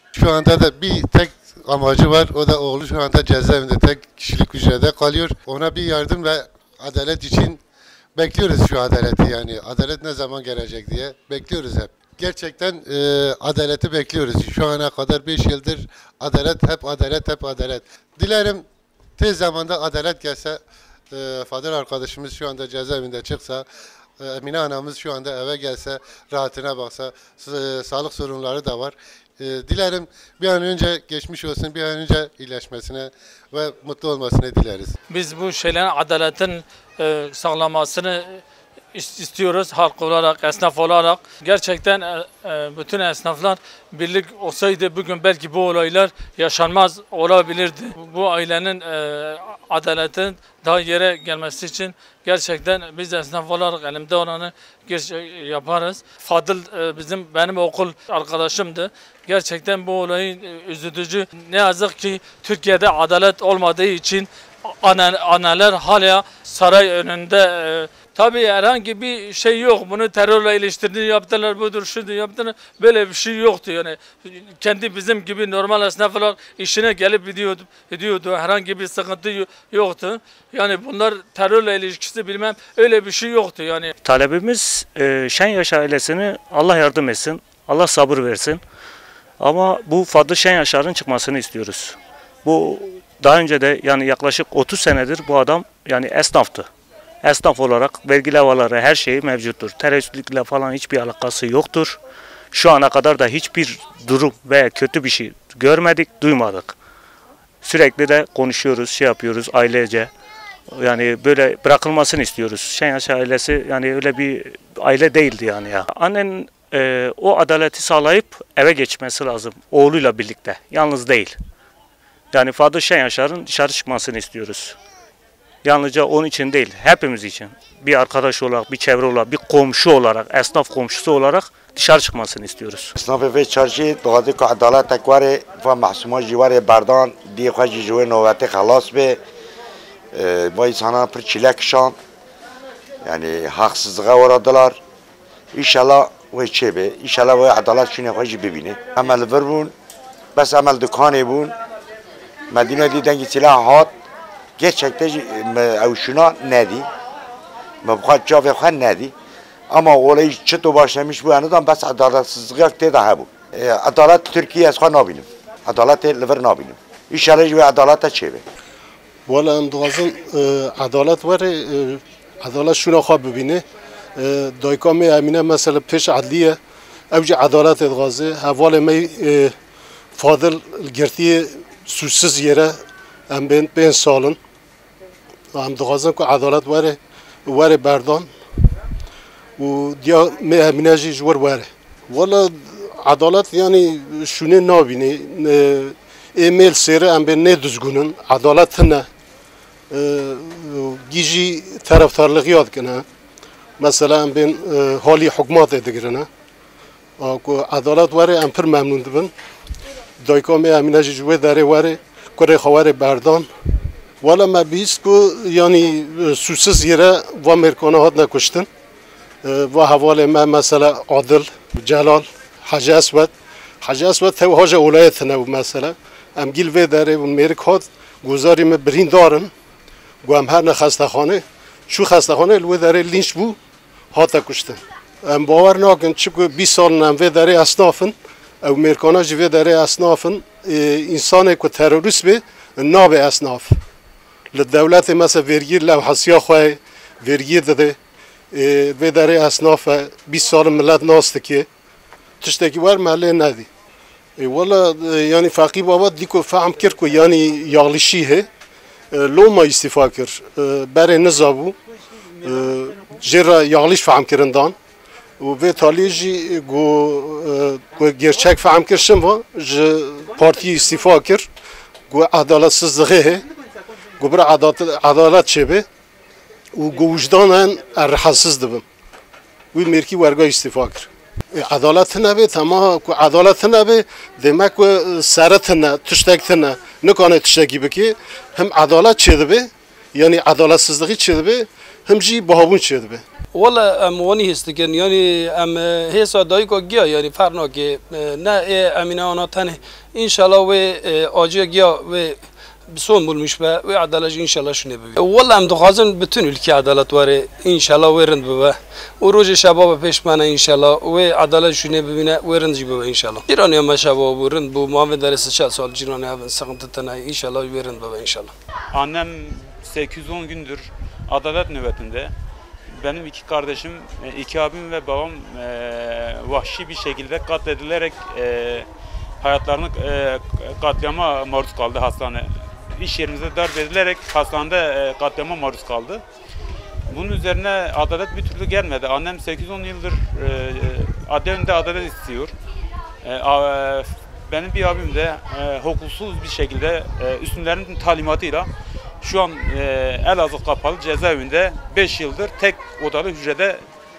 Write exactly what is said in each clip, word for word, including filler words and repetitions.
Şu anda da bir tek amacı var. O da oğlu şu anda cezaevinde tek kişilik hücrede kalıyor. Ona bir yardım ve adalet için bekliyoruz şu adaleti yani. Adalet ne zaman gelecek diye bekliyoruz hep. Gerçekten e, adaleti bekliyoruz. Şu ana kadar beş yıldır adalet, hep adalet, hep adalet. Dilerim tez zamanda adalet gelse, e, Fadıl arkadaşımız şu anda cezaevinde çıksa, e, Emine anamız şu anda eve gelse, rahatına baksa, e, sağlık sorunları da var. E, dilerim bir an önce geçmiş olsun, bir an önce iyileşmesine ve mutlu olmasını dileriz. Biz bu şeylerin adaletin e, sağlanmasını istiyoruz halk olarak, esnaf olarak. Gerçekten e, bütün esnaflar birlik olsaydı bugün belki bu olaylar yaşanmaz olabilirdi. Bu ailenin e, adaletin daha yere gelmesi için gerçekten biz esnaf olarak elimde olanı yaparız. Fadıl e, bizim benim okul arkadaşımdı. Gerçekten bu olayın e, üzücü. Ne yazık ki Türkiye'de adalet olmadığı için anneler hala saray önünde. E, tabii herhangi bir şey yok. Bunu terörle iliştirdiğini yaptılar, budur, şudur yaptılar. Böyle bir şey yoktu yani. Kendi bizim gibi normal esnaflar işine gelip gidiyordu. gidiyordu. Herhangi bir sıkıntı yoktu. Yani bunlar terörle ilişkisi bilmem öyle bir şey yoktu yani. Talebimiz e, Şenyaş ailesini Allah yardım etsin. Allah sabır versin. Ama bu Fadıl Şenyaşar'ın çıkmasını istiyoruz. Bu daha önce de yani yaklaşık otuz senedir bu adam yani esnaftı. Esnaf olarak vergi levhaları her şeyi mevcuttur. Teröristlikle falan hiçbir alakası yoktur. Şu ana kadar da hiçbir durum veya kötü bir şey görmedik, duymadık. Sürekli de konuşuyoruz, şey yapıyoruz ailece. Yani böyle bırakılmasını istiyoruz. Şenyaş ailesi yani öyle bir aile değildi yani ya. Annenin e, o adaleti sağlayıp eve geçmesi lazım oğluyla birlikte. Yalnız değil. Yani Fadıl Şenyaşar'ın dışarı çıkmasını istiyoruz. Yalnızca onun için değil, hepimiz için. Bir arkadaş olarak, bir çevre olarak, bir komşu olarak, esnaf komşusu olarak dışarı çıkmasını istiyoruz. Esnaf ve çarşı doğadı ki adalet tekvari ve mahsuma civarı bardan diye kaçı jüve novati halas be vay sana per çilek şan yani haksızlığa uğradılar. İnşallah ve çebe, inşallah ve adalet şunu kaçı bibini. Amel verbun, bas amel dükkanı bun. Medine diden ki silah hat. Gerçekten şuna nedi? Mevkat cevap kan nedi? Ama olay çıtı başlamış bu yanıdan bas adaletsizlik de daha bu. E, adalet Türkiye eskan nabinim. Adalet lever nabinim. İnşallah ve adalet çeve. Valla andazın adalet var. Adalet şuna khab bibine. Daykami Emine mesela peş adliye. Evci adalet edgazı. Havale mi Fadıl girtiye suçsuz yere em ben ben salın. Am dağızım ki adalet var, var berdan. و دیا مهمنیجی جور وره. ولی عدالت یعنی شونه نبینی. ایمیل سری ام به ندزگونن عدالت نه. گیجی طرفدارlığı یاد کنه. مثلا ام به حالی حکومت ادگرنه. که عدالت وره ام پر ممنون دبن. دایکام مهمنیجی جور داره وره. کره خواره بردان. ولی ما بیست کو یعنی سوسیز یره و مرکانه هات نکشتن. و حواله ما مثلا عادل جلال حاج اسود حاج اسود تو حاج ولایت نه مثلا ام گیل و داره و مرک هات گزاری ما برین دارن گم هر نه خستخانه شو خستخانه لو داره لینچ بو هات کشتن ام باور نکن چون بیست سال نم و داره اسنافن او مرکانا جو داره اسنافن انسان کو تروریست به ناب اسناف للدولت مثلا ورگیر لو حسیا خو ورگیر داده ve deri esnafa bir sal millet nastı ki tişteki var mahalle nedi. Valla yani fakir baba diko fahm kir ko yani yağlışi he loma istifa kir bere nizabu jera yağlış fahm kirindan ve talici go go gerçek fahm kirşim va je parti istifa kir go adaletsizliği he go bir adalet adalet çebe و گوجدانن رحسز دبم وی مرکی ورگا استفا کر عدالت نبی تمام کو عدالت نبی demek کو سرت نه تشتک نه نکنه تشتکی بکی هم عدالت چه دبی یعنی عدالتسizliği چه دبی هم جی بهابون چه دبی والله ام ونی هست که یعنی ام حسا دایی که گیا یعنی فرنا که نه امینه آنها تنه انشالله و آجیا گیا و بسون بولمش به و عدالت انشالله شنه ببی والله ام دخوازن بتون الکی عدالت واره انشالله ورند ببه و روز شباب پیش منه انشالله و عدالت شنه ببینه ورند جی ببه انشالله ایرانی هم شباب ورند بو محمد درس چهل سال جیرانی هم سقنت تنه انشالله ورند ببه انشالله. Annem sekiz yüz on gündür adalet nöbetinde. Benim iki kardeşim, iki abim ve babam e, vahşi bir şekilde katledilerek e, hayatlarını e, katliama maruz kaldı hastane. İş yerimizde darp edilerek hastanede e, katliama maruz kaldı. Bunun üzerine adalet bir türlü gelmedi. Annem sekiz on yıldır e, adli önünde adalet istiyor. E, a, benim bir abim de e, hukuksuz bir şekilde e, üstünlerinin talimatıyla şu an e, Elazığ Kapalı Cezaevinde beş yıldır tek odalı hücrede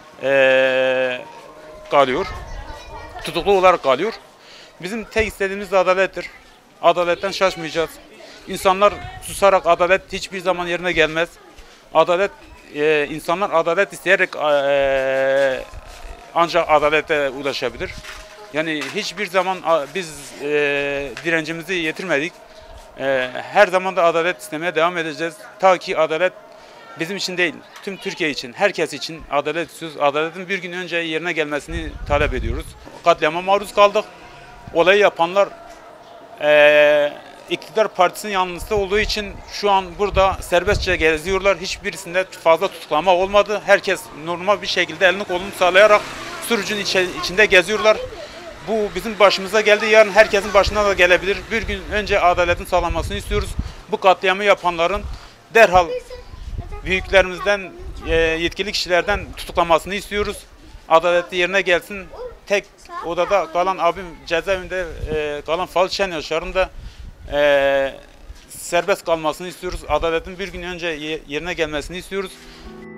e, kalıyor. Tutuklu olarak kalıyor. Bizim tek istediğimiz de adalettir. Adaletten şaşmayacağız. İnsanlar susarak adalet hiçbir zaman yerine gelmez. Adalet, e, insanlar adalet isteyerek e, ancak adalete ulaşabilir. Yani hiçbir zaman biz e, direncimizi yitirmedik. E, her zaman da adalet istemeye devam edeceğiz. Ta ki adalet bizim için değil, tüm Türkiye için, herkes için adalet istiyoruz. Adaletin bir gün önce yerine gelmesini talep ediyoruz. Katliama maruz kaldık. Olayı yapanlar e, iktidar partisinin yanlısı olduğu için şu an burada serbestçe geziyorlar. Hiçbirisinde fazla tutuklama olmadı. Herkes normal bir şekilde elini kolunu sallayarak sürücünün içinde geziyorlar. Bu bizim başımıza geldi. Yarın herkesin başına da gelebilir. Bir gün önce adaletin sağlanmasını istiyoruz. Bu katliamı yapanların derhal büyüklerimizden, yetkili kişilerden tutuklamasını istiyoruz. Adalet yerine gelsin. Tek odada kalan abim cezaevinde kalan Falı Şen Yaşar'ın da serbest kalmasını istiyoruz. Adaletin bir gün önce yerine gelmesini istiyoruz.